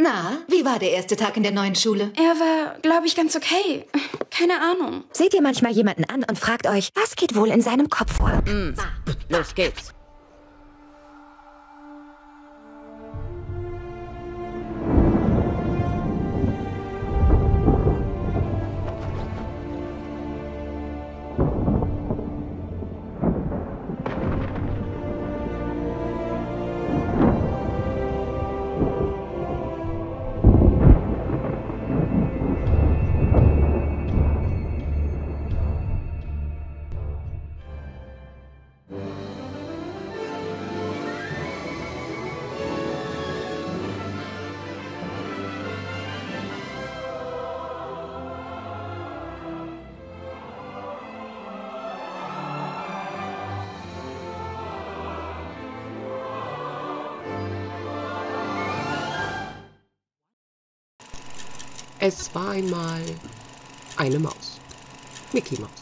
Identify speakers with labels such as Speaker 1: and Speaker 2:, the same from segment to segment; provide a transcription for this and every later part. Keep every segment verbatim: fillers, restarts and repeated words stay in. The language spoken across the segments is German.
Speaker 1: Na, wie war der erste Tag in der neuen Schule?
Speaker 2: Er war, glaube ich, ganz okay. Keine Ahnung.
Speaker 3: Seht ihr manchmal jemanden an und fragt euch, was geht wohl in seinem Kopf vor?
Speaker 4: Mm. Los geht's.
Speaker 5: Es war einmal eine Maus. Mickey Maus.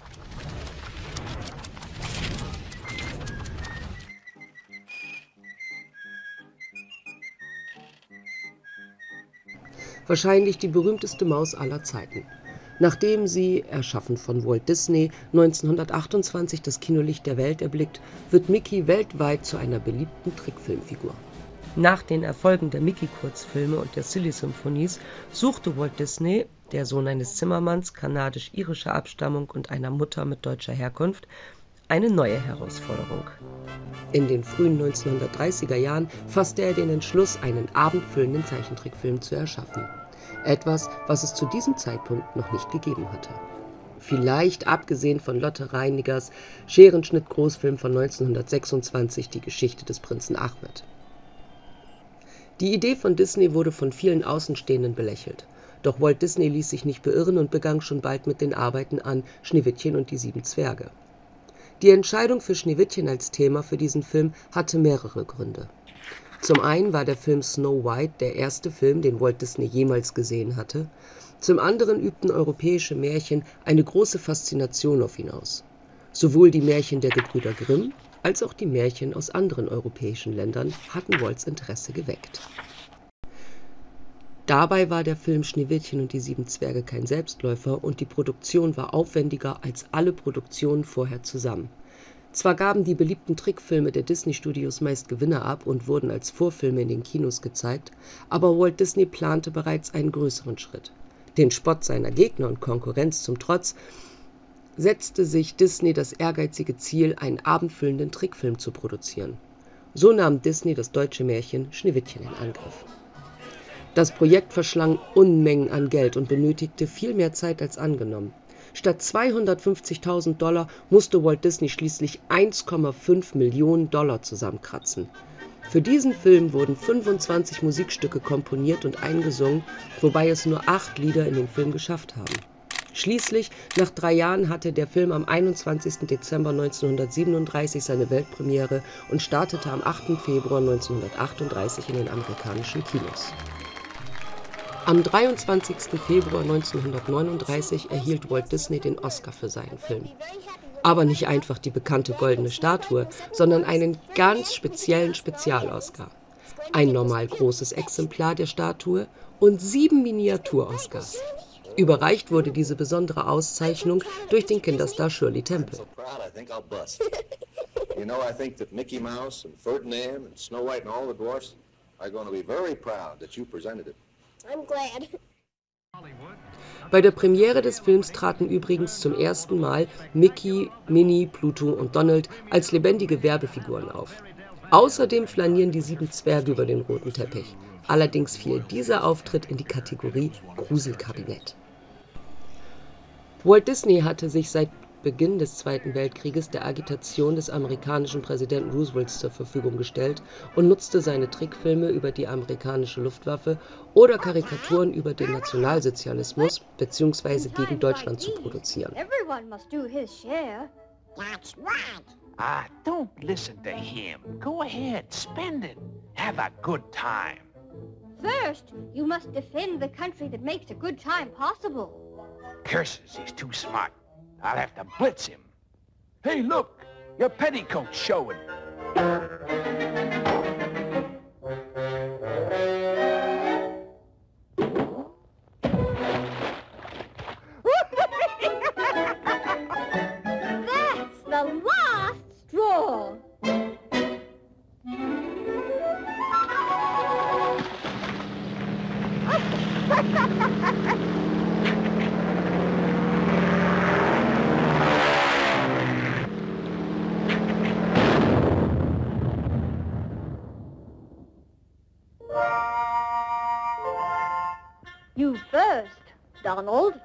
Speaker 5: Wahrscheinlich die berühmteste Maus aller Zeiten. Nachdem sie, erschaffen von Walt Disney, neunzehnhundertachtundzwanzig das Kinolicht der Welt erblickt, wird Mickey weltweit zu einer beliebten Trickfilmfigur. Nach den Erfolgen der Mickey-Kurzfilme und der Silly Symphonies suchte Walt Disney, der Sohn eines Zimmermanns kanadisch-irischer Abstammung und einer Mutter mit deutscher Herkunft, eine neue Herausforderung. In den frühen neunzehnhundertdreißiger Jahren fasste er den Entschluss, einen abendfüllenden Zeichentrickfilm zu erschaffen. Etwas, was es zu diesem Zeitpunkt noch nicht gegeben hatte. Vielleicht abgesehen von Lotte Reinigers Scherenschnitt-Großfilm von neunzehnhundertsechsundzwanzig, Die Geschichte des Prinzen Ahmed. Die Idee von Disney wurde von vielen Außenstehenden belächelt. Doch Walt Disney ließ sich nicht beirren und begann schon bald mit den Arbeiten an Schneewittchen und die sieben Zwerge. Die Entscheidung für Schneewittchen als Thema für diesen Film hatte mehrere Gründe. Zum einen war der Film Snow White der erste Film, den Walt Disney jemals gesehen hatte. Zum anderen übten europäische Märchen eine große Faszination auf ihn aus. Sowohl die Märchen der Gebrüder Grimm als auch die Märchen aus anderen europäischen Ländern hatten Walts Interesse geweckt. Dabei war der Film Schneewittchen und die sieben Zwerge kein Selbstläufer und die Produktion war aufwendiger als alle Produktionen vorher zusammen. Zwar gaben die beliebten Trickfilme der Disney-Studios meist Gewinne ab und wurden als Vorfilme in den Kinos gezeigt, aber Walt Disney plante bereits einen größeren Schritt. Den Spott seiner Gegner und Konkurrenz zum Trotz setzte sich Disney das ehrgeizige Ziel, einen abendfüllenden Trickfilm zu produzieren. So nahm Disney das deutsche Märchen Schneewittchen in Angriff. Das Projekt verschlang Unmengen an Geld und benötigte viel mehr Zeit als angenommen. Statt zweihundertfünfzigtausend Dollar musste Walt Disney schließlich eins Komma fünf Millionen Dollar zusammenkratzen. Für diesen Film wurden fünfundzwanzig Musikstücke komponiert und eingesungen, wobei es nur acht Lieder in den Film geschafft haben. Schließlich, nach drei Jahren, hatte der Film am einundzwanzigsten Dezember neunzehnhundertsiebenunddreißig seine Weltpremiere und startete am achten Februar neunzehnhundertachtunddreißig in den amerikanischen Kinos. Am dreiundzwanzigsten Februar neunzehnhundertneununddreißig erhielt Walt Disney den Oscar für seinen Film. Aber nicht einfach die bekannte goldene Statue, sondern einen ganz speziellen Spezial-Oscar. Ein normal großes Exemplar der Statue und sieben Miniatur-Oscars. Überreicht wurde diese besondere Auszeichnung durch den Kinderstar Shirley Temple.
Speaker 6: You know, I think that Mickey Mouse and Ferdinand and Snow White and all the dwarfs are going to be very proud that you presented it.
Speaker 7: I'm glad.
Speaker 5: Bei der Premiere des Films traten übrigens zum ersten Mal Mickey, Minnie, Pluto und Donald als lebendige Werbefiguren auf. Außerdem flanieren die sieben Zwerge über den roten Teppich. Allerdings fiel dieser Auftritt in die Kategorie Gruselkabinett. Walt Disney hatte sich seit Beginn des Zweiten Weltkrieges der Agitation des amerikanischen Präsidenten Roosevelt zur Verfügung gestellt und nutzte seine Trickfilme über die amerikanische Luftwaffe oder Karikaturen über den Nationalsozialismus bzw. gegen Deutschland zu produzieren.
Speaker 7: Everyone must do his share.
Speaker 8: That's right.
Speaker 9: Ah, don't listen to him. Go ahead, spend it. Have a good time.
Speaker 7: First, you must defend the country that makes a good time possible.
Speaker 9: Curses, he's too smart. I'll have to blitz him. Hey, look! Your petticoat's showing.
Speaker 7: You first, Donald.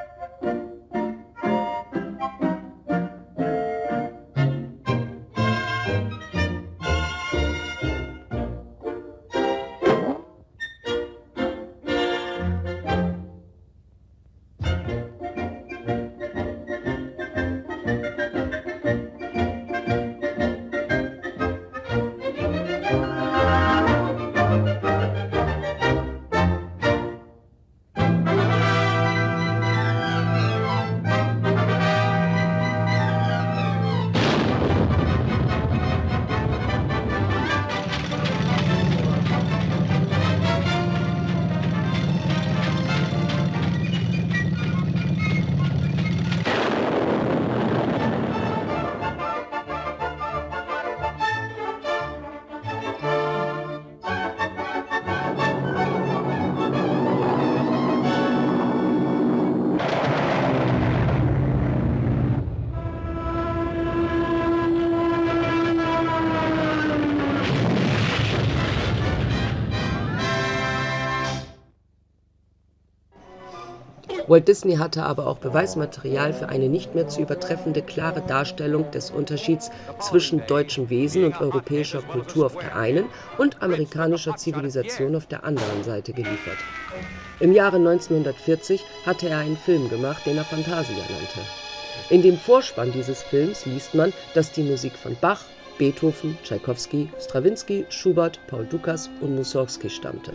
Speaker 5: Walt Disney hatte aber auch Beweismaterial für eine nicht mehr zu übertreffende klare Darstellung des Unterschieds zwischen deutschem Wesen und europäischer Kultur auf der einen und amerikanischer Zivilisation auf der anderen Seite geliefert. Im Jahre neunzehnhundertvierzig hatte er einen Film gemacht, den er Fantasia nannte. In dem Vorspann dieses Films liest man, dass die Musik von Bach, Beethoven, Tschaikowski, Strawinski, Schubert, Paul Dukas und Mussorgsky stammte.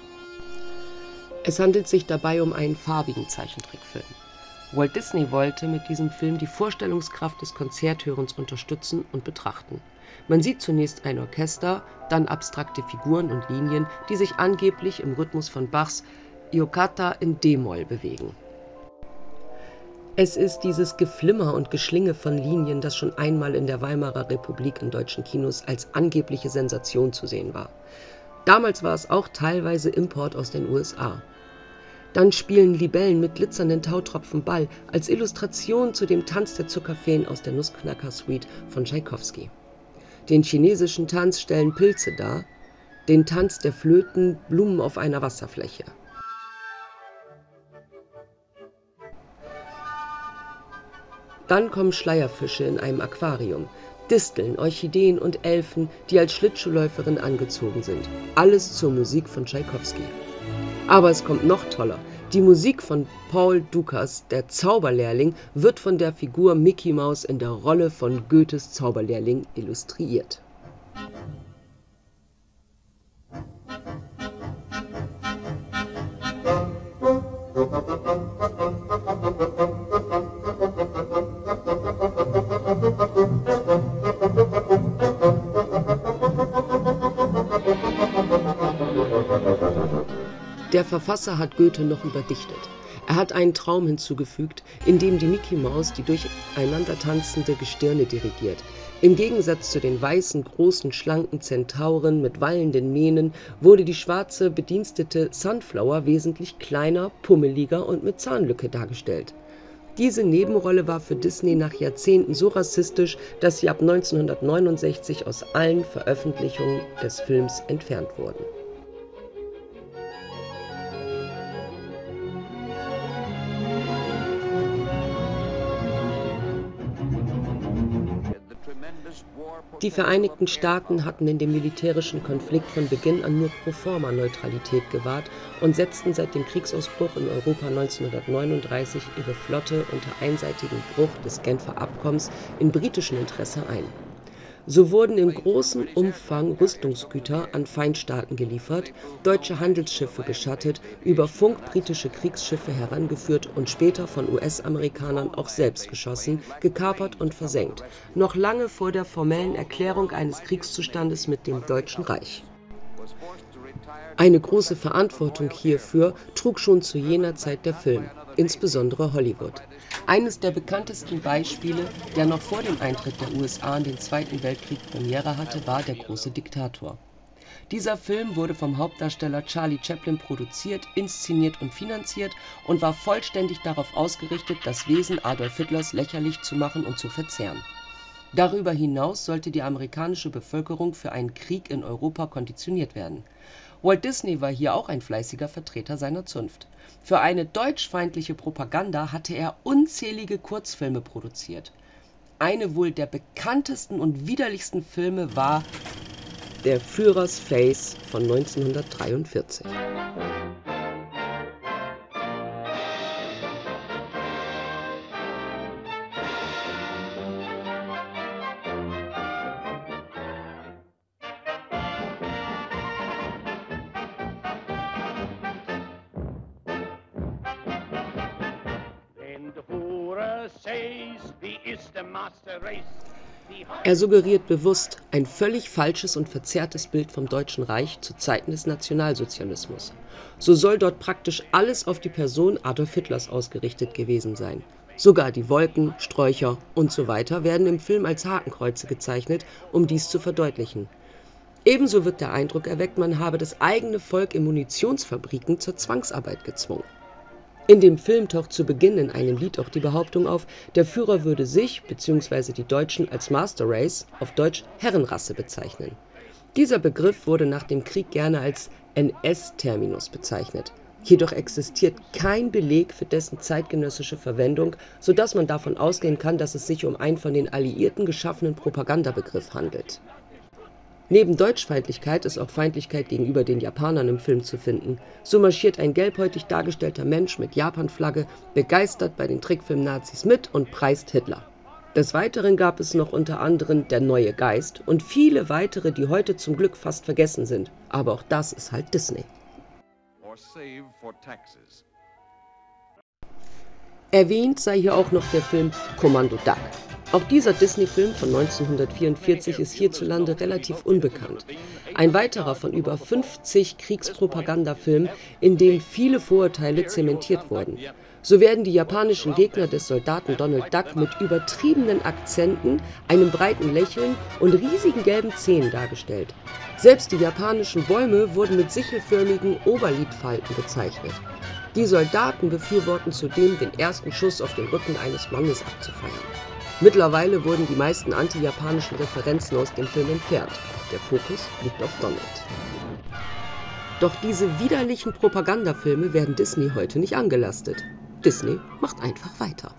Speaker 5: Es handelt sich dabei um einen farbigen Zeichentrickfilm. Walt Disney wollte mit diesem Film die Vorstellungskraft des Konzerthörens unterstützen und betrachten. Man sieht zunächst ein Orchester, dann abstrakte Figuren und Linien, die sich angeblich im Rhythmus von Bachs Ioccata in d-Moll bewegen. Es ist dieses Geflimmer und Geschlinge von Linien, das schon einmal in der Weimarer Republik in deutschen Kinos als angebliche Sensation zu sehen war. Damals war es auch teilweise Import aus den U S A. Dann spielen Libellen mit glitzernden Tautropfen Ball als Illustration zu dem Tanz der Zuckerfeen aus der Nussknacker-Suite von Tschaikowski. Den chinesischen Tanz stellen Pilze dar, den Tanz der Flöten Blumen auf einer Wasserfläche. Dann kommen Schleierfische in einem Aquarium, Disteln, Orchideen und Elfen, die als Schlittschuhläuferin angezogen sind. Alles zur Musik von Tschaikowski. Aber es kommt noch toller. Die Musik von Paul Dukas, der Zauberlehrling, wird von der Figur Mickey Mouse in der Rolle von Goethes Zauberlehrling illustriert. Der Verfasser hat Goethe noch überdichtet. Er hat einen Traum hinzugefügt, in dem die Mickey Maus die durcheinander tanzende Gestirne dirigiert. Im Gegensatz zu den weißen, großen, schlanken Zentauren mit wallenden Mähnen wurde die schwarze Bedienstete Sunflower wesentlich kleiner, pummeliger und mit Zahnlücke dargestellt. Diese Nebenrolle war für Disney nach Jahrzehnten so rassistisch, dass sie ab neunzehnhundertneunundsechzig aus allen Veröffentlichungen des Films entfernt wurden. Die Vereinigten Staaten hatten in dem militärischen Konflikt von Beginn an nur Proforma-Neutralität gewahrt und setzten seit dem Kriegsausbruch in Europa neunzehnhundertneununddreißig ihre Flotte unter einseitigem Bruch des Genfer Abkommens in britischem Interesse ein. So wurden in großem Umfang Rüstungsgüter an Feindstaaten geliefert, deutsche Handelsschiffe beschattet, über Funk britische Kriegsschiffe herangeführt und später von U S-Amerikanern auch selbst geschossen, gekapert und versenkt, noch lange vor der formellen Erklärung eines Kriegszustandes mit dem Deutschen Reich. Eine große Verantwortung hierfür trug schon zu jener Zeit der Film, insbesondere Hollywood. Eines der bekanntesten Beispiele, der noch vor dem Eintritt der U S A in den Zweiten Weltkrieg Premiere hatte, war Der große Diktator. Dieser Film wurde vom Hauptdarsteller Charlie Chaplin produziert, inszeniert und finanziert und war vollständig darauf ausgerichtet, das Wesen Adolf Hitlers lächerlich zu machen und zu verzerren. Darüber hinaus sollte die amerikanische Bevölkerung für einen Krieg in Europa konditioniert werden. Walt Disney war hier auch ein fleißiger Vertreter seiner Zunft. Für eine deutschfeindliche Propaganda hatte er unzählige Kurzfilme produziert. Eine wohl der bekanntesten und widerlichsten Filme war Der Führers Face von neunzehnhundertdreiundvierzig. Er suggeriert bewusst ein völlig falsches und verzerrtes Bild vom Deutschen Reich zu Zeiten des Nationalsozialismus. So soll dort praktisch alles auf die Person Adolf Hitlers ausgerichtet gewesen sein. Sogar die Wolken, Sträucher und so weiter werden im Film als Hakenkreuze gezeichnet, um dies zu verdeutlichen. Ebenso wird der Eindruck erweckt, man habe das eigene Volk in Munitionsfabriken zur Zwangsarbeit gezwungen. In dem Film taucht zu Beginn in einem Lied auch die Behauptung auf, der Führer würde sich bzw. die Deutschen als Master Race, auf Deutsch Herrenrasse, bezeichnen. Dieser Begriff wurde nach dem Krieg gerne als N S-Terminus bezeichnet. Jedoch existiert kein Beleg für dessen zeitgenössische Verwendung, sodass man davon ausgehen kann, dass es sich um einen von den Alliierten geschaffenen Propagandabegriff handelt. Neben Deutschfeindlichkeit ist auch Feindlichkeit gegenüber den Japanern im Film zu finden. So marschiert ein gelbhäutig dargestellter Mensch mit Japan-Flagge begeistert bei den Trickfilm-Nazis mit und preist Hitler. Des Weiteren gab es noch unter anderem Der neue Geist und viele weitere, die heute zum Glück fast vergessen sind. Aber auch das ist halt Disney. Erwähnt sei hier auch noch der Film Kommando Duck. Auch dieser Disney-Film von neunzehnhundertvierundvierzig ist hierzulande relativ unbekannt. Ein weiterer von über fünfzig Kriegspropagandafilmen, in dem viele Vorurteile zementiert wurden. So werden die japanischen Gegner des Soldaten Donald Duck mit übertriebenen Akzenten, einem breiten Lächeln und riesigen gelben Zähnen dargestellt. Selbst die japanischen Bäume wurden mit sichelförmigen Oberlidfalten bezeichnet. Die Soldaten befürworten zudem, den ersten Schuss auf den Rücken eines Mannes abzufeiern. Mittlerweile wurden die meisten anti-japanischen Referenzen aus dem Film entfernt. Der Fokus liegt auf Donald. Doch diese widerlichen Propagandafilme werden Disney heute nicht angelastet. Disney macht einfach weiter.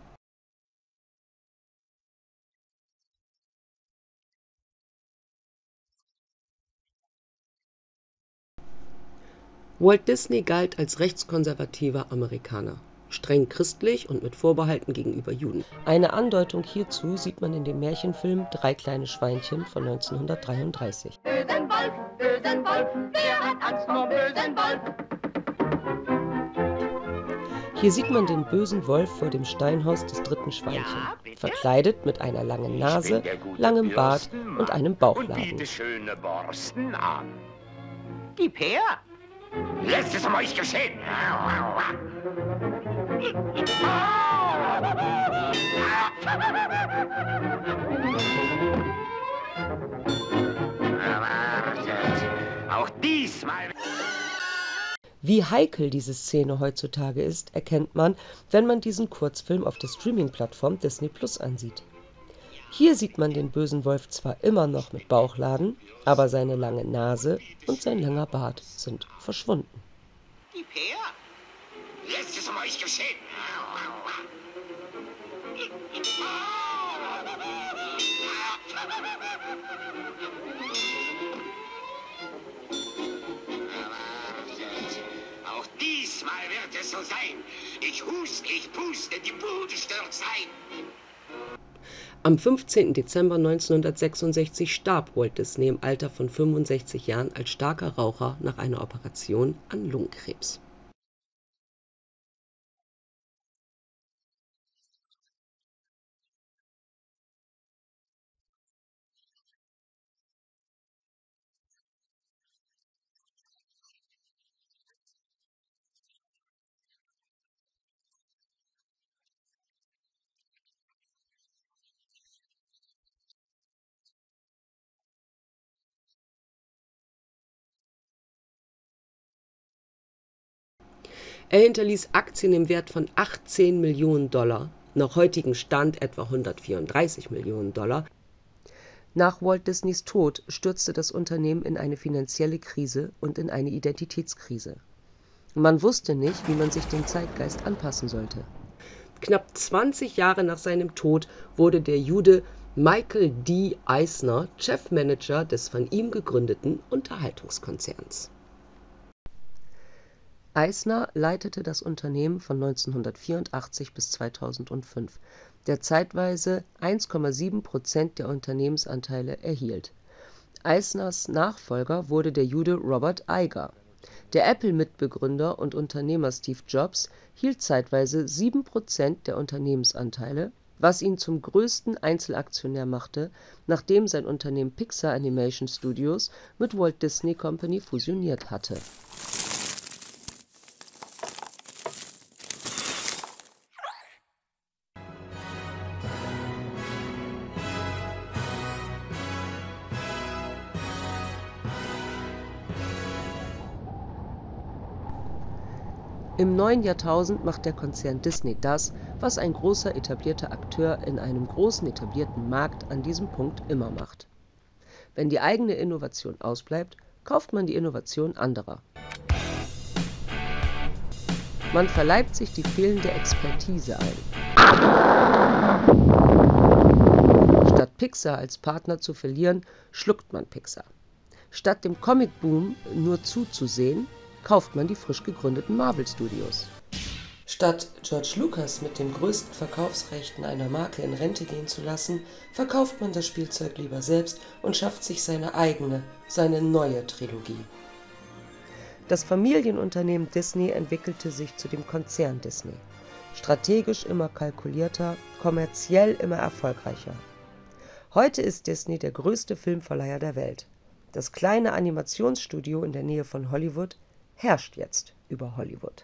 Speaker 5: Walt Disney galt als rechtskonservativer Amerikaner, streng christlich und mit Vorbehalten gegenüber Juden. Eine Andeutung hierzu sieht man in dem Märchenfilm Drei kleine Schweinchen von neunzehnhundertdreiunddreißig.
Speaker 8: Bösen Wolf, bösen Wolf, wer hat Angst vor bösen Wolf?
Speaker 5: Hier sieht man den bösen Wolf vor dem Steinhaus des dritten Schweinchen, verkleidet mit einer langen Nase, langem Bart und einem Bauchladen.
Speaker 9: Und biete schöne Borsten an. Gib her! Lässt es um euch geschehen! Wartet! Auch diesmal...
Speaker 5: Wie heikel diese Szene heutzutage ist, erkennt man, wenn man diesen Kurzfilm auf der Streaming-Plattform Disney Plus ansieht. Hier sieht man den bösen Wolf zwar immer noch mit Bauchladen, aber seine lange Nase und sein langer Bart sind verschwunden.
Speaker 9: Gib her! Lässt es um euch geschehen! Auch diesmal wird es so sein. Ich hust, ich puste, die Bude stürzt ein.
Speaker 5: Am fünfzehnten Dezember neunzehnhundertsechsundsechzig starb Walt Disney im Alter von fünfundsechzig Jahren als starker Raucher nach einer Operation an Lungenkrebs. Er hinterließ Aktien im Wert von achtzehn Millionen Dollar nach heutigem Stand etwa hundertvierunddreißig Millionen Dollar. Nach Walt Disneys Tod stürzte das Unternehmen in eine finanzielle Krise und in eine Identitätskrise. Man wusste nicht, wie man sich dem Zeitgeist anpassen sollte. Knapp zwanzig Jahre nach seinem Tod wurde der Jude Michael D. Eisner Chefmanager des von ihm gegründeten Unterhaltungskonzerns. Eisner leitete das Unternehmen von neunzehnhundertvierundachtzig bis zweitausendfünf, der zeitweise eins Komma sieben Prozent der Unternehmensanteile erhielt. Eisners Nachfolger wurde der Jude Robert Iger. Der Apple-Mitbegründer und Unternehmer Steve Jobs hielt zeitweise sieben Prozent der Unternehmensanteile, was ihn zum größten Einzelaktionär machte, nachdem sein Unternehmen Pixar Animation Studios mit Walt Disney Company fusioniert hatte. Im neuen Jahrtausend macht der Konzern Disney das, was ein großer etablierter Akteur in einem großen etablierten Markt an diesem Punkt immer macht. Wenn die eigene Innovation ausbleibt, kauft man die Innovation anderer. Man verleibt sich die fehlende Expertise ein. Statt Pixar als Partner zu verlieren, schluckt man Pixar. Statt dem Comic-Boom nur zuzusehen, kauft man die frisch gegründeten Marvel Studios. Statt George Lucas mit den größten Verkaufsrechten einer Marke in Rente gehen zu lassen, verkauft man das Spielzeug lieber selbst und schafft sich seine eigene, seine neue Trilogie. Das Familienunternehmen Disney entwickelte sich zu dem Konzern Disney. Strategisch immer kalkulierter, kommerziell immer erfolgreicher. Heute ist Disney der größte Filmverleiher der Welt. Das kleine Animationsstudio in der Nähe von Hollywood herrscht jetzt über Hollywood.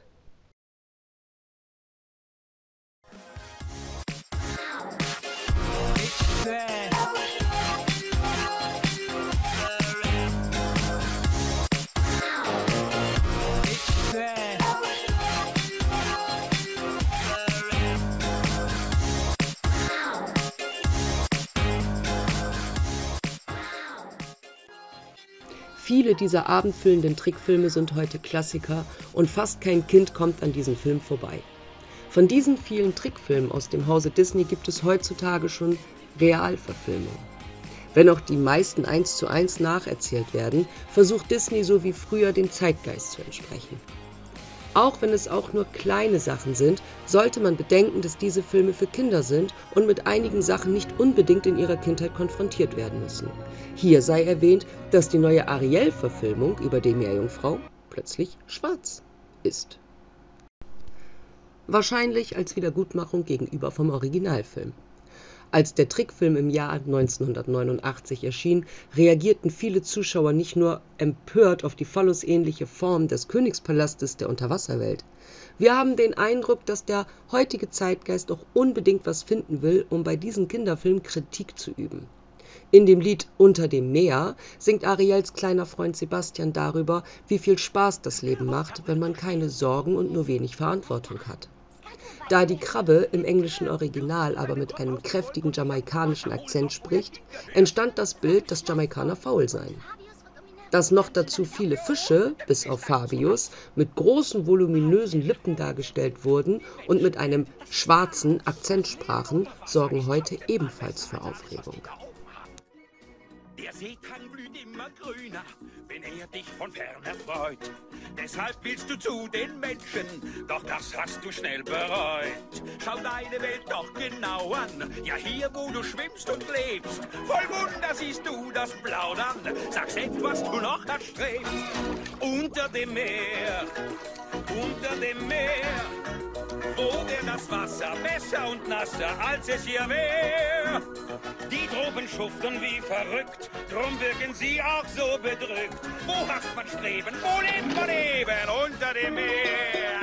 Speaker 5: Viele dieser abendfüllenden Trickfilme sind heute Klassiker und fast kein Kind kommt an diesen Film vorbei. Von diesen vielen Trickfilmen aus dem Hause Disney gibt es heutzutage schon Realverfilmungen. Wenn auch die meisten eins zu eins nacherzählt werden, versucht Disney so wie früher dem Zeitgeist zu entsprechen. Auch wenn es auch nur kleine Sachen sind, sollte man bedenken, dass diese Filme für Kinder sind und mit einigen Sachen nicht unbedingt in ihrer Kindheit konfrontiert werden müssen. Hier sei erwähnt, dass die neue Ariel-Verfilmung über die Meerjungfrau plötzlich schwarz ist. Wahrscheinlich als Wiedergutmachung gegenüber vom Originalfilm. Als der Trickfilm im Jahr neunzehnhundertneunundachtzig erschien, reagierten viele Zuschauer nicht nur empört auf die phallusähnliche Form des Königspalastes der Unterwasserwelt. Wir haben den Eindruck, dass der heutige Zeitgeist auch unbedingt was finden will, um bei diesem Kinderfilm Kritik zu üben. In dem Lied Unter dem Meer singt Ariels kleiner Freund Sebastian darüber, wie viel Spaß das Leben macht, wenn man keine Sorgen und nur wenig Verantwortung hat. Da die Krabbe im englischen Original aber mit einem kräftigen jamaikanischen Akzent spricht, entstand das Bild, dass Jamaikaner faul seien. Dass noch dazu viele Fische, bis auf Fabius, mit großen voluminösen Lippen dargestellt wurden und mit einem schwarzen Akzent sprachen, sorgen heute ebenfalls für Aufregung.
Speaker 10: Der Seetang blüht immer grüner, wenn er dich von fern erfreut. Deshalb willst du zu den Menschen, doch das hast du schnell bereut. Schau deine Welt doch genau an, ja hier, wo du schwimmst und lebst. Voll Wunder siehst du das Blau dann, sag selbst, was du noch erstrebst. Unter dem Meer, unter dem Meer, wo wär das Wasser besser und nasser, als es hier wär. Die Tropen schuften wie verrückt, drum wirken sie auch so bedrückt. Wo hat man Streben, wo lebt man eben? Unter dem Meer.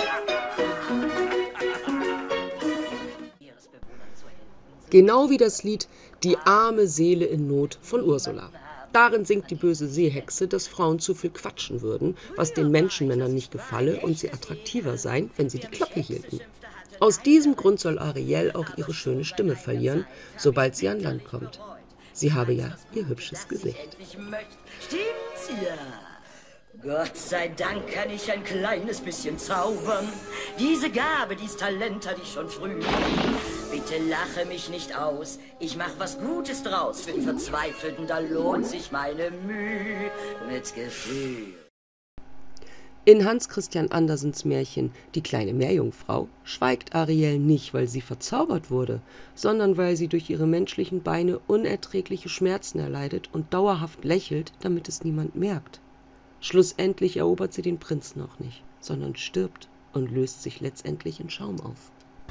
Speaker 5: Genau wie das Lied Die arme Seele in Not von Ursula. Darin singt die böse Seehexe, dass Frauen zu viel quatschen würden, was den Menschenmännern nicht gefalle und sie attraktiver seien, wenn sie die Klappe hielten. Aus diesem Grund soll Ariel auch ihre schöne Stimme verlieren, sobald sie an Land kommt. Sie habe ja ihr hübsches Gesicht.
Speaker 11: Stimmt's ja? Gott sei Dank kann ich ein kleines bisschen zaubern. Diese Gabe, dieses Talent hatte ich schon früh. Bitte lache mich nicht aus. Ich mach was Gutes draus. Für die Verzweifelten, da lohnt sich meine Mühe mit Gefühl.
Speaker 5: In Hans Christian Andersens Märchen Die kleine Meerjungfrau schweigt Ariel nicht, weil sie verzaubert wurde, sondern weil sie durch ihre menschlichen Beine unerträgliche Schmerzen erleidet und dauerhaft lächelt, damit es niemand merkt. Schlussendlich erobert sie den Prinzen auch nicht, sondern stirbt und löst sich letztendlich in Schaum auf.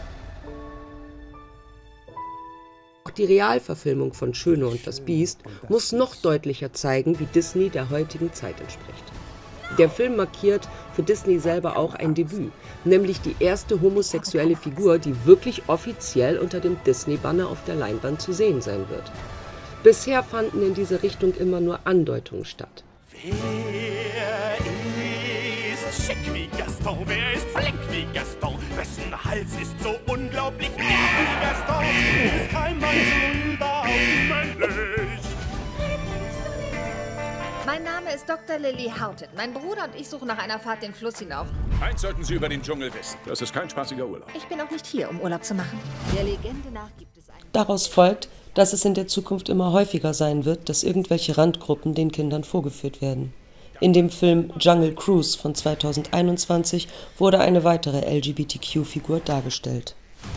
Speaker 5: Auch die Realverfilmung von Schöne und das Biest muss noch deutlicher zeigen, wie Disney der heutigen Zeit entspricht. Der Film markiert für Disney selber auch ein Debüt, nämlich die erste homosexuelle Figur, die wirklich offiziell unter dem Disney-Banner auf der Leinwand zu sehen sein wird. Bisher fanden in diese Richtung immer nur Andeutungen statt.
Speaker 12: Wer ist schick wie Gaston? Wer ist flink wie Gaston? Wessen Hals ist so unglaublich dick wie Gaston? Ist kein Mann so überaus männlich.
Speaker 13: Mein Name ist Doktor Lily Houghton. Mein Bruder und ich suchen nach einer Fahrt den Fluss hinauf.
Speaker 10: Eins sollten Sie über den Dschungel wissen. Das ist kein spaßiger Urlaub.
Speaker 13: Ich bin auch nicht hier, um Urlaub zu machen. Der Legende nach gibt es einen...
Speaker 5: Daraus folgt, dass es in der Zukunft immer häufiger sein wird, dass irgendwelche Randgruppen den Kindern vorgeführt werden. In dem Film Jungle Cruise von zweitausendeinundzwanzig wurde eine weitere L G B T Q-Figur dargestellt.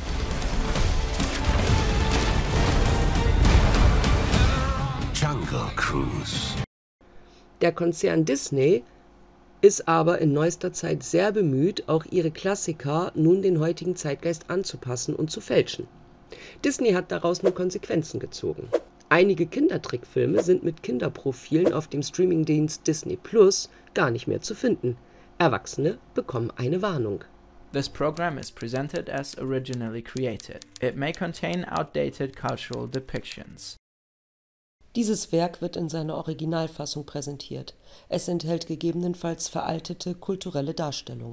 Speaker 12: Jungle Cruise.
Speaker 5: Der Konzern Disney ist aber in neuester Zeit sehr bemüht, auch ihre Klassiker nun den heutigen Zeitgeist anzupassen und zu fälschen. Disney hat daraus nun Konsequenzen gezogen. Einige Kindertrickfilme sind mit Kinderprofilen auf dem Streamingdienst Disney Plus gar nicht mehr zu finden. Erwachsene bekommen eine Warnung.
Speaker 14: This program is presented as originally created. It may contain outdated cultural depictions.
Speaker 5: Dieses Werk wird in seiner Originalfassung präsentiert. Es enthält gegebenenfalls veraltete kulturelle Darstellungen.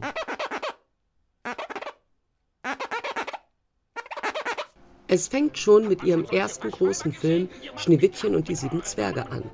Speaker 5: Es fängt schon mit ihrem ersten großen Film Schneewittchen und die sieben Zwerge an.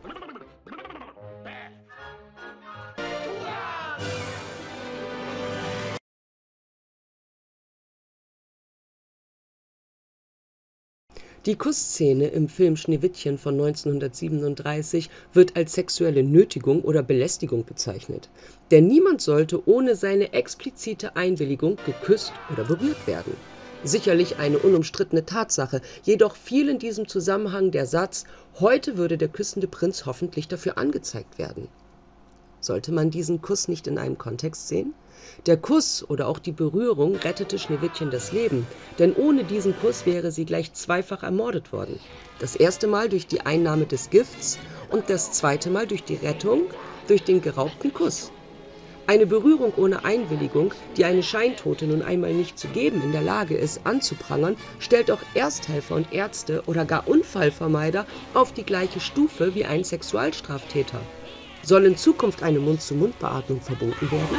Speaker 5: Die Kussszene im Film Schneewittchen von neunzehnhundertsiebenunddreißig wird als sexuelle Nötigung oder Belästigung bezeichnet. Denn niemand sollte ohne seine explizite Einwilligung geküsst oder berührt werden. Sicherlich eine unumstrittene Tatsache, jedoch fiel in diesem Zusammenhang der Satz, heute würde der küssende Prinz hoffentlich dafür angezeigt werden. Sollte man diesen Kuss nicht in einem Kontext sehen? Der Kuss oder auch die Berührung rettete Schneewittchen das Leben, denn ohne diesen Kuss wäre sie gleich zweifach ermordet worden. Das erste Mal durch die Einnahme des Gifts und das zweite Mal durch die Rettung durch den geraubten Kuss. Eine Berührung ohne Einwilligung, die eine Scheintote nun einmal nicht zu geben in der Lage ist, anzuprangern, stellt auch Ersthelfer und Ärzte oder gar Unfallvermeider auf die gleiche Stufe wie ein Sexualstraftäter. Soll in Zukunft eine Mund-zu-Mund-Beatmung verboten werden?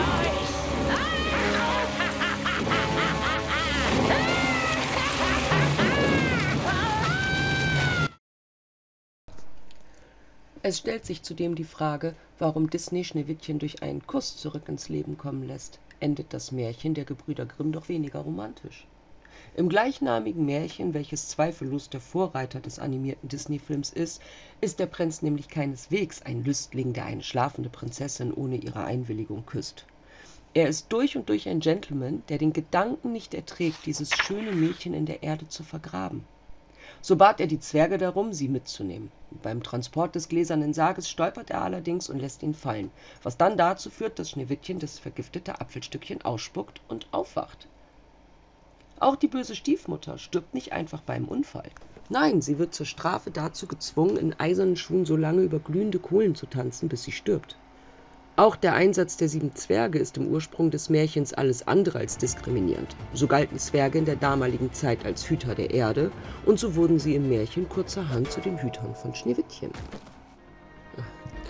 Speaker 5: Es stellt sich zudem die Frage, warum Disney Schneewittchen durch einen Kuss zurück ins Leben kommen lässt. Endet das Märchen der Gebrüder Grimm doch weniger romantisch? Im gleichnamigen Märchen, welches zweifellos der Vorreiter des animierten Disney-Films ist, ist der Prinz nämlich keineswegs ein Lüstling, der eine schlafende Prinzessin ohne ihre Einwilligung küsst. Er ist durch und durch ein Gentleman, der den Gedanken nicht erträgt, dieses schöne Mädchen in der Erde zu vergraben. So bat er die Zwerge darum, sie mitzunehmen. Beim Transport des gläsernen Sarges stolpert er allerdings und lässt ihn fallen, was dann dazu führt, dass Schneewittchen das vergiftete Apfelstückchen ausspuckt und aufwacht. Auch die böse Stiefmutter stirbt nicht einfach beim Unfall. Nein, sie wird zur Strafe dazu gezwungen, in eisernen Schuhen so lange über glühende Kohlen zu tanzen, bis sie stirbt. Auch der Einsatz der sieben Zwerge ist im Ursprung des Märchens alles andere als diskriminierend. So galten Zwerge in der damaligen Zeit als Hüter der Erde und so wurden sie im Märchen kurzerhand zu den Hütern von Schneewittchen.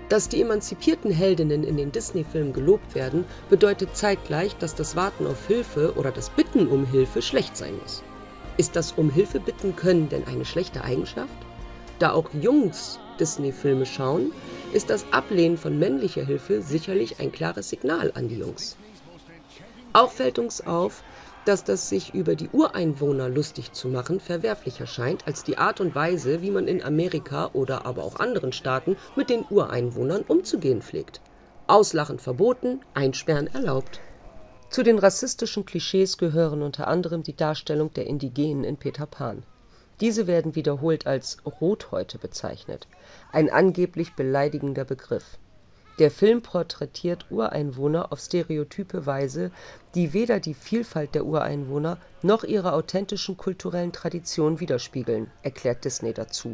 Speaker 5: Dass die emanzipierten Heldinnen in den Disney-Filmen gelobt werden, bedeutet zeitgleich, dass das Warten auf Hilfe oder das Bitten um Hilfe schlecht sein muss. Ist das um Hilfe bitten können denn eine schlechte Eigenschaft? Da auch Jungs Disney-Filme schauen, ist das Ablehnen von männlicher Hilfe sicherlich ein klares Signal an die Jungs. Auch fällt uns auf, dass das sich über die Ureinwohner lustig zu machen verwerflicher scheint als die Art und Weise, wie man in Amerika oder aber auch anderen Staaten mit den Ureinwohnern umzugehen pflegt. Auslachen verboten, einsperren erlaubt. Zu den rassistischen Klischees gehören unter anderem die Darstellung der Indigenen in Peter Pan. Diese werden wiederholt als Rothäute bezeichnet, ein angeblich beleidigender Begriff. Der Film porträtiert Ureinwohner auf stereotype Weise, die weder die Vielfalt der Ureinwohner noch ihre authentischen kulturellen Traditionen widerspiegeln, erklärt Disney dazu.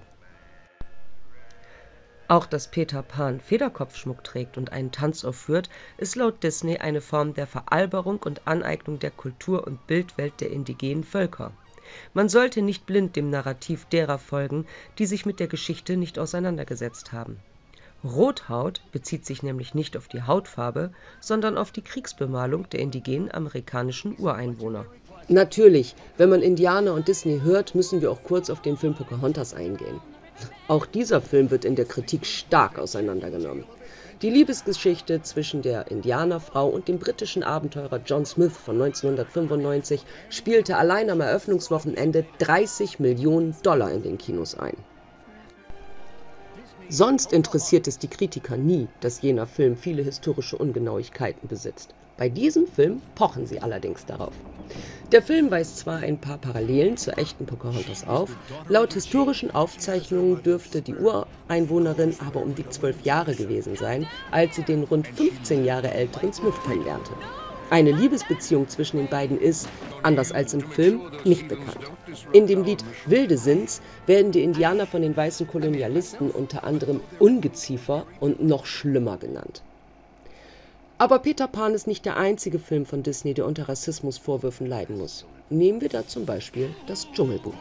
Speaker 5: Auch dass Peter Pan Federkopfschmuck trägt und einen Tanz aufführt, ist laut Disney eine Form der Veralberung und Aneignung der Kultur- und Bildwelt der indigenen Völker. Man sollte nicht blind dem Narrativ derer folgen, die sich mit der Geschichte nicht auseinandergesetzt haben. Rothaut bezieht sich nämlich nicht auf die Hautfarbe, sondern auf die Kriegsbemalung der indigenen amerikanischen Ureinwohner. Natürlich, wenn man Indianer und Disney hört, müssen wir auch kurz auf den Film Pocahontas eingehen. Auch dieser Film wird in der Kritik stark auseinandergenommen. Die Liebesgeschichte zwischen der Indianerfrau und dem britischen Abenteurer John Smith von neunzehnhundertfünfundneunzig spielte allein am Eröffnungswochenende dreißig Millionen Dollar in den Kinos ein. Sonst interessiert es die Kritiker nie, dass jener Film viele historische Ungenauigkeiten besitzt. Bei diesem Film pochen sie allerdings darauf. Der Film weist zwar ein paar Parallelen zur echten Pocahontas auf, laut historischen Aufzeichnungen dürfte die Ureinwohnerin aber um die zwölf Jahre gewesen sein, als sie den rund fünfzehn Jahre älteren Smith kennenlernte. Eine Liebesbeziehung zwischen den beiden ist, anders als im Film, nicht bekannt. In dem Lied Wilde Sind's werden die Indianer von den weißen Kolonialisten unter anderem Ungeziefer und noch schlimmer genannt. Aber Peter Pan ist nicht der einzige Film von Disney, der unter Rassismusvorwürfen leiden muss. Nehmen wir da zum Beispiel das Dschungelbuch.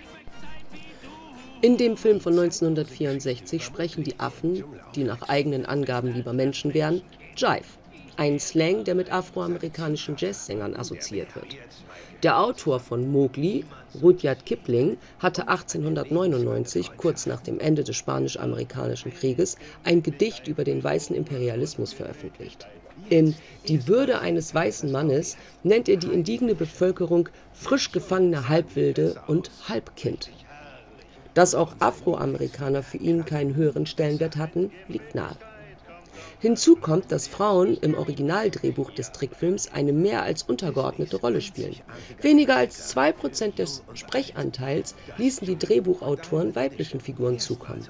Speaker 5: In dem Film von neunzehnhundertvierundsechzig sprechen die Affen, die nach eigenen Angaben lieber Menschen wären, Jive. Ein Slang, der mit afroamerikanischen Jazzsängern assoziiert wird. Der Autor von Mowgli, Rudyard Kipling, hatte achtzehnhundertneunundneunzig, kurz nach dem Ende des Spanisch-Amerikanischen Krieges, ein Gedicht über den weißen Imperialismus veröffentlicht. In Die Würde eines weißen Mannes nennt er die indigene Bevölkerung frisch gefangene Halbwilde und Halbkind. Dass auch Afroamerikaner für ihn keinen höheren Stellenwert hatten, liegt nahe. Hinzu kommt, dass Frauen im Originaldrehbuch des Trickfilms eine mehr als untergeordnete Rolle spielen. Weniger als zwei Prozent des Sprechanteils ließen die Drehbuchautoren weiblichen Figuren zukommen.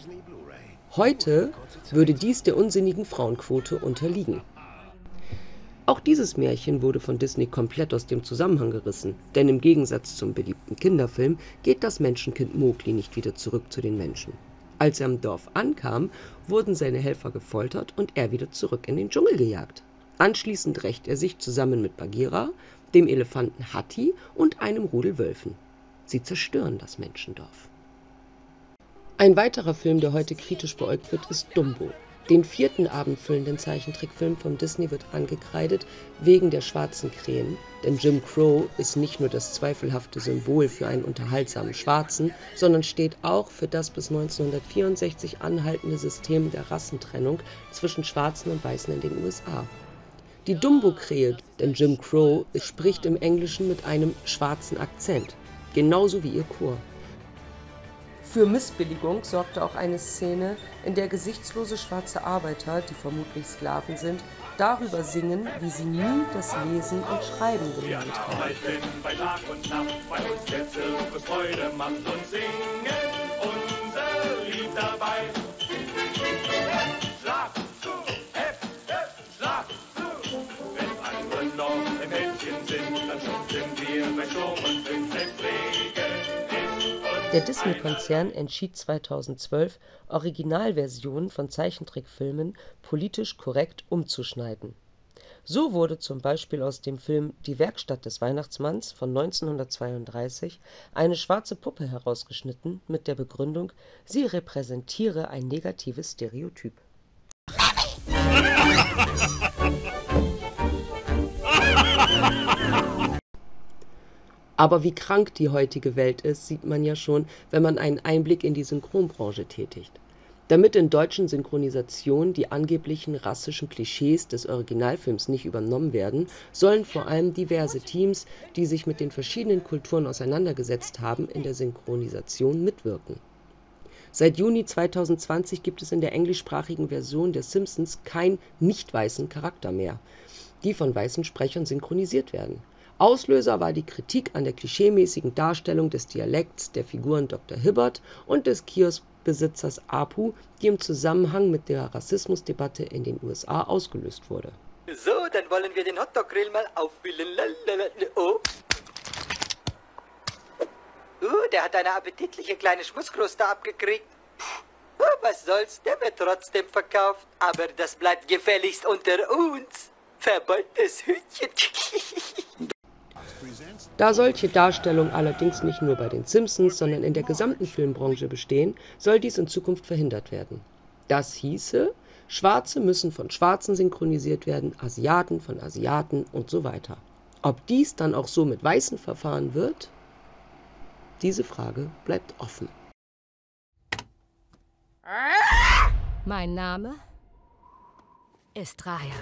Speaker 5: Heute würde dies der unsinnigen Frauenquote unterliegen. Auch dieses Märchen wurde von Disney komplett aus dem Zusammenhang gerissen, denn im Gegensatz zum beliebten Kinderfilm geht das Menschenkind Mowgli nicht wieder zurück zu den Menschen. Als er im Dorf ankam, wurden seine Helfer gefoltert und er wieder zurück in den Dschungel gejagt. Anschließend rächt er sich zusammen mit Bagheera, dem Elefanten Hatti und einem Rudel Wölfen. Sie zerstören das Menschendorf. Ein weiterer Film, der heute kritisch beäugt wird, ist Dumbo. Den vierten abendfüllenden Zeichentrickfilm von Disney wird angekreidet wegen der schwarzen Krähen, denn Jim Crow ist nicht nur das zweifelhafte Symbol für einen unterhaltsamen Schwarzen, sondern steht auch für das bis neunzehnhundertvierundsechzig anhaltende System der Rassentrennung zwischen Schwarzen und Weißen in den U S A. Die Dumbo-Krähe, denn Jim Crow spricht im Englischen mit einem schwarzen Akzent, genauso wie ihr Chor. Für Missbilligung sorgte auch eine Szene, in der gesichtslose schwarze Arbeiter, die vermutlich Sklaven sind, darüber singen, wie sie nie das Lesen und Schreiben gelernt haben.
Speaker 12: Bei Tag und Nacht, weil uns der Zirkus Freude macht und singen unser Lied dabei. Schlag zu, F, F, schlag zu. Wenn andere noch im Mädchen sind, dann schuften wir bei Sturm und Wind, selbst Regen.
Speaker 5: Der Disney-Konzern entschied zweitausendzwölf, Originalversionen von Zeichentrickfilmen politisch korrekt umzuschneiden. So wurde zum Beispiel aus dem Film Die Werkstatt des Weihnachtsmanns von neunzehnhundertzweiunddreißig eine schwarze Puppe herausgeschnitten mit der Begründung, sie repräsentiere ein negatives Stereotyp. Aber wie krank die heutige Welt ist, sieht man ja schon, wenn man einen Einblick in die Synchronbranche tätigt. Damit in deutschen Synchronisationen die angeblichen rassischen Klischees des Originalfilms nicht übernommen werden, sollen vor allem diverse Teams, die sich mit den verschiedenen Kulturen auseinandergesetzt haben, in der Synchronisation mitwirken. Seit Juni zweitausendzwanzig gibt es in der englischsprachigen Version der Simpsons keinen nicht-weißen Charakter mehr, die von weißen Sprechern synchronisiert werden. Auslöser war die Kritik an der klischeemäßigen Darstellung des Dialekts der Figuren Doktor Hibbert und des Kioskbesitzers Apu, die im Zusammenhang mit der Rassismusdebatte in den U S A ausgelöst wurde.
Speaker 15: So, dann wollen wir den Hotdog-Grill mal auffüllen. Oh. Uh, der hat eine appetitliche kleine Schmusskruste abgekriegt. Uh, was soll's, der wird trotzdem verkauft. Aber das bleibt gefälligst unter uns. Verbeultes Hütchen.
Speaker 5: Da solche Darstellungen allerdings nicht nur bei den Simpsons, sondern in der gesamten Filmbranche bestehen, soll dies in Zukunft verhindert werden. Das hieße, Schwarze müssen von Schwarzen synchronisiert werden, Asiaten von Asiaten und so weiter. Ob dies dann auch so mit Weißen verfahren wird? Diese Frage bleibt offen.
Speaker 16: Mein Name ist Raya.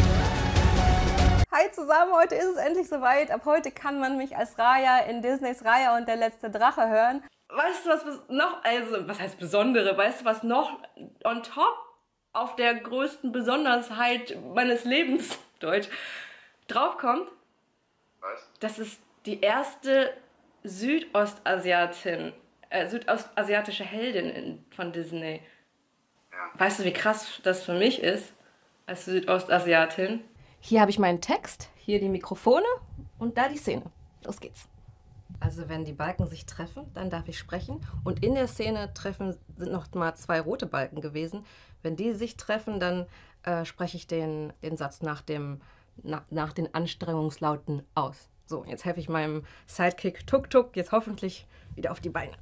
Speaker 17: Hi zusammen, heute ist es endlich soweit. Ab heute kann man mich als Raya in Disneys Raya und der letzte Drache hören. Weißt du, was noch, also, was heißt Besondere? Weißt du, was noch on top auf der größten Besonderheit meines Lebens, Deutsch, draufkommt? Was? Das ist die erste Südostasiatin, äh, südostasiatische Heldin in, von Disney. Ja. Weißt du, wie krass das für mich ist, als Südostasiatin? Hier habe ich meinen Text, hier die Mikrofone und da die Szene. Los geht's. Also wenn die Balken sich treffen, dann darf ich sprechen. Und in der Szene treffen sind noch mal zwei rote Balken gewesen. Wenn die sich treffen, dann äh, spreche ich den, den Satz nach, dem, na, nach den Anstrengungslauten aus. So, jetzt helfe ich meinem Sidekick Tuk Tuk jetzt hoffentlich wieder auf die Beine.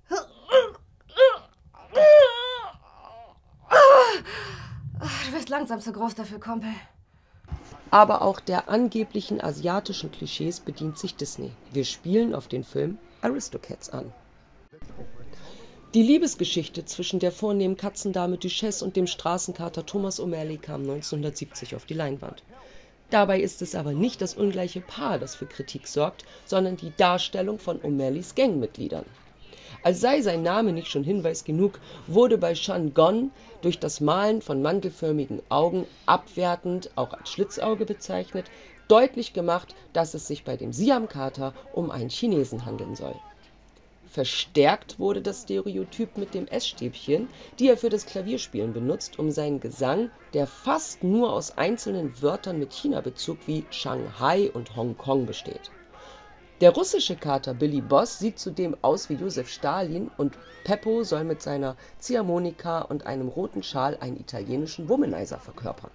Speaker 17: Du wirst langsam zu groß dafür, Kumpel.
Speaker 5: Aber auch der angeblichen asiatischen Klischees bedient sich Disney. Wir spielen auf den Film Aristocats an. Die Liebesgeschichte zwischen der vornehmen Katzendame Duchesse und dem Straßenkater Thomas O'Malley kam neunzehnhundertsiebzig auf die Leinwand. Dabei ist es aber nicht das ungleiche Paar, das für Kritik sorgt, sondern die Darstellung von O'Malleys Gangmitgliedern. Als sei sein Name nicht schon Hinweis genug, wurde bei Sean Gunn durch das Malen von mandelförmigen Augen, abwertend auch als Schlitzauge bezeichnet, deutlich gemacht, dass es sich bei dem Siamkater um einen Chinesen handeln soll. Verstärkt wurde das Stereotyp mit dem Essstäbchen, die er für das Klavierspielen benutzt, um seinen Gesang, der fast nur aus einzelnen Wörtern mit China-Bezug wie Shanghai und Hongkong besteht. Der russische Kater Billy Boss sieht zudem aus wie Josef Stalin und Peppo soll mit seiner Ziehharmonika und einem roten Schal einen italienischen Womanizer verkörpern.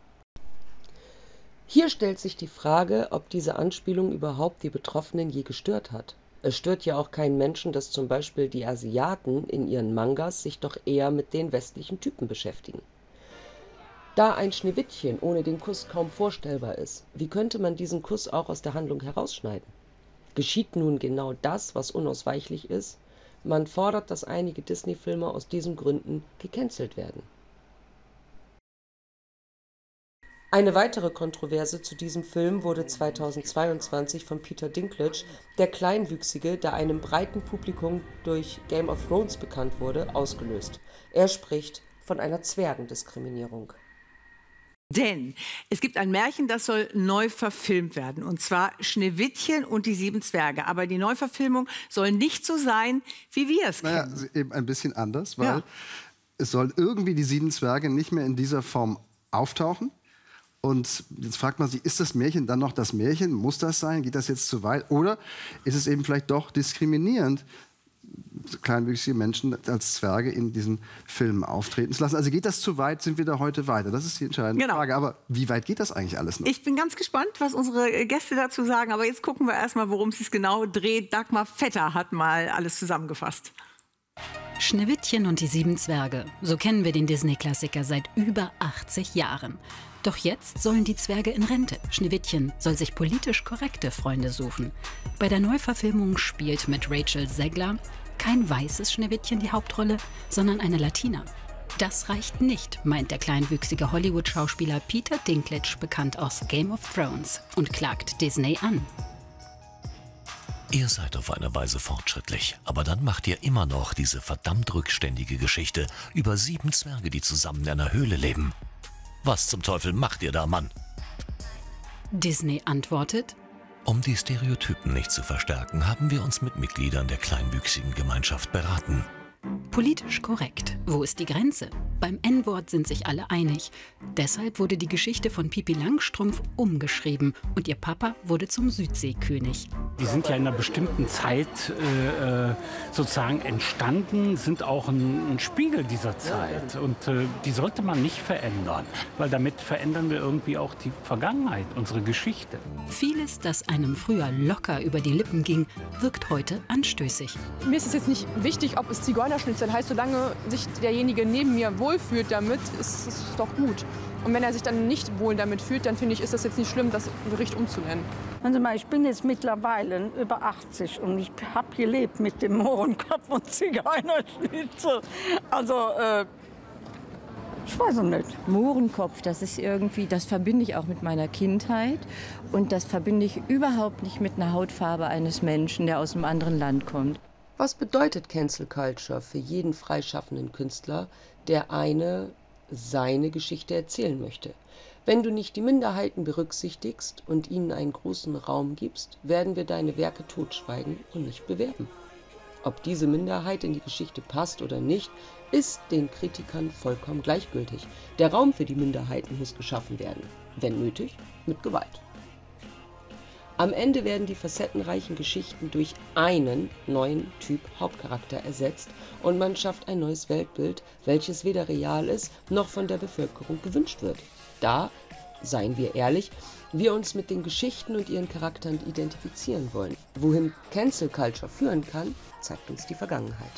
Speaker 5: Hier stellt sich die Frage, ob diese Anspielung überhaupt die Betroffenen je gestört hat. Es stört ja auch keinen Menschen, dass zum Beispiel die Asiaten in ihren Mangas sich doch eher mit den westlichen Typen beschäftigen. Da ein Schneewittchen ohne den Kuss kaum vorstellbar ist, wie könnte man diesen Kuss auch aus der Handlung herausschneiden? Geschieht nun genau das, was unausweichlich ist? Man fordert, dass einige Disney-Filme aus diesen Gründen gecancelt werden. Eine weitere Kontroverse zu diesem Film wurde zweitausendzweiundzwanzig von Peter Dinklage, der Kleinwüchsige, der einem breiten Publikum durch Game of Thrones bekannt wurde, ausgelöst. Er spricht von einer Zwergendiskriminierung.
Speaker 18: Denn es gibt ein Märchen, das soll neu verfilmt werden, und zwar Schneewittchen und die sieben Zwerge. Aber die Neuverfilmung soll nicht so sein, wie wir es kennen.
Speaker 19: Naja, eben ein bisschen anders, weil
Speaker 18: ja.
Speaker 19: es soll irgendwie die sieben Zwerge nicht mehr in dieser Form auftauchen. Und jetzt fragt man sich, ist das Märchen dann noch das Märchen? Muss das sein? Geht das jetzt zu weit? Oder ist es eben vielleicht doch diskriminierend, kleinwüchsige Menschen als Zwerge in diesen Filmen auftreten zu lassen? Also geht das zu weit? Sind wir da heute weiter? Das ist die entscheidende
Speaker 18: genau.
Speaker 19: Frage. Aber wie weit geht das eigentlich alles noch?
Speaker 18: Ich bin ganz gespannt, was unsere Gäste dazu sagen. Aber jetzt gucken wir erstmal, worum es sich genau dreht. Dagmar Vetter hat mal alles zusammengefasst.
Speaker 20: Schneewittchen und die sieben Zwerge. So kennen wir den Disney-Klassiker seit über achtzig Jahren. Doch jetzt sollen die Zwerge in Rente. Schneewittchen soll sich politisch korrekte Freunde suchen. Bei der Neuverfilmung spielt mit Rachel Zegler kein weißes Schneewittchen die Hauptrolle, sondern eine Latina. Das reicht nicht, meint der kleinwüchsige Hollywood-Schauspieler Peter Dinklage, bekannt aus Game of Thrones, und klagt Disney an.
Speaker 21: Ihr seid auf eine Weise fortschrittlich, aber dann macht ihr immer noch diese verdammt rückständige Geschichte über sieben Zwerge, die zusammen in einer Höhle leben. Was zum Teufel macht ihr da, Mann?
Speaker 20: Disney antwortet:
Speaker 21: Um die Stereotypen nicht zu verstärken, haben wir uns mit Mitgliedern der kleinwüchsigen Gemeinschaft beraten.
Speaker 20: Politisch korrekt. Wo ist die Grenze? Beim En-Wort sind sich alle einig. Deshalb wurde die Geschichte von Pipi Langstrumpf umgeschrieben und ihr Papa wurde zum Südseekönig.
Speaker 22: Die sind ja in einer bestimmten Zeit äh, sozusagen entstanden, sind auch ein, ein Spiegel dieser Zeit. Und äh, die sollte man nicht verändern, weil damit verändern wir irgendwie auch die Vergangenheit, unsere Geschichte.
Speaker 20: Vieles, das einem früher locker über die Lippen ging, wirkt heute anstößig.
Speaker 23: Mir ist es jetzt nicht wichtig, ob es Zigeunerschnitzel heißt, solange sich derjenige neben mir wohlfühlt damit, ist es doch gut. Und wenn er sich dann nicht wohl damit fühlt, dann finde ich, ist das jetzt nicht schlimm, das Gericht umzunennen.
Speaker 24: Also mal, ich bin jetzt mittlerweile über achtzig und ich habe gelebt mit dem Mohrenkopf und Zigeunerschnitzel. Also, äh, ich weiß es nicht.
Speaker 25: Mohrenkopf, das ist irgendwie, das verbinde ich auch mit meiner Kindheit. Und das verbinde ich überhaupt nicht mit einer Hautfarbe eines Menschen, der aus einem anderen Land kommt.
Speaker 5: Was bedeutet Cancel Culture für jeden freischaffenden Künstler, der eine, seine Geschichte erzählen möchte? Wenn du nicht die Minderheiten berücksichtigst und ihnen einen großen Raum gibst, werden wir deine Werke totschweigen und nicht bewerben. Ob diese Minderheit in die Geschichte passt oder nicht, ist den Kritikern vollkommen gleichgültig. Der Raum für die Minderheiten muss geschaffen werden, wenn nötig, mit Gewalt. Am Ende werden die facettenreichen Geschichten durch einen neuen Typ Hauptcharakter ersetzt und man schafft ein neues Weltbild, welches weder real ist, noch von der Bevölkerung gewünscht wird. Da, seien wir ehrlich, wir uns mit den Geschichten und ihren Charakteren identifizieren wollen. Wohin Cancel Culture führen kann, zeigt uns die Vergangenheit.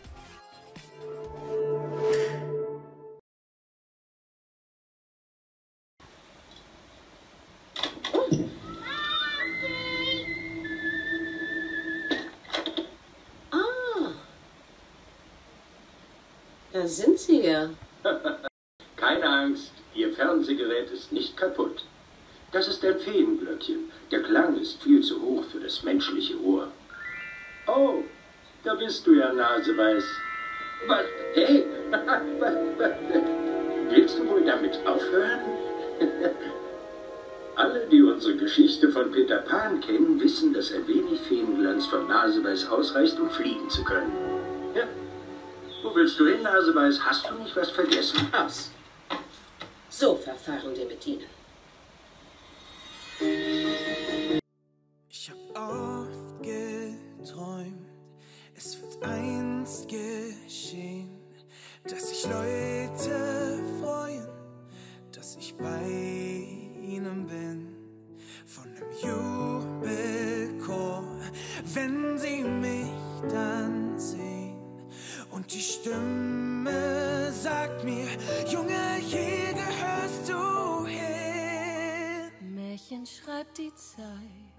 Speaker 26: Da sind Sie ja.
Speaker 27: Keine Angst, Ihr Fernsehgerät ist nicht kaputt. Das ist ein Feenglöckchen. Der Klang ist viel zu hoch für das menschliche Ohr. Oh, da bist du ja, Naseweiß. Was? Hey, willst du wohl damit aufhören? Alle, die unsere Geschichte von Peter Pan kennen, wissen, dass ein wenig Feenglanz von Naseweiß ausreicht, um fliegen zu können. Ja. Wo willst du hin, Naseweiß? Hast du nicht was vergessen?
Speaker 26: Aus. So verfahren wir mit Ihnen.
Speaker 28: Ich hab oft geträumt, es wird einst geschehen, dass sich Leute freuen, dass ich bei ihnen bin. Von einem Jubelchor, wenn sie mich dann sehen. Und die Stimme sagt mir, Junge, hier gehörst du hin.
Speaker 29: Märchen schreibt die Zeit.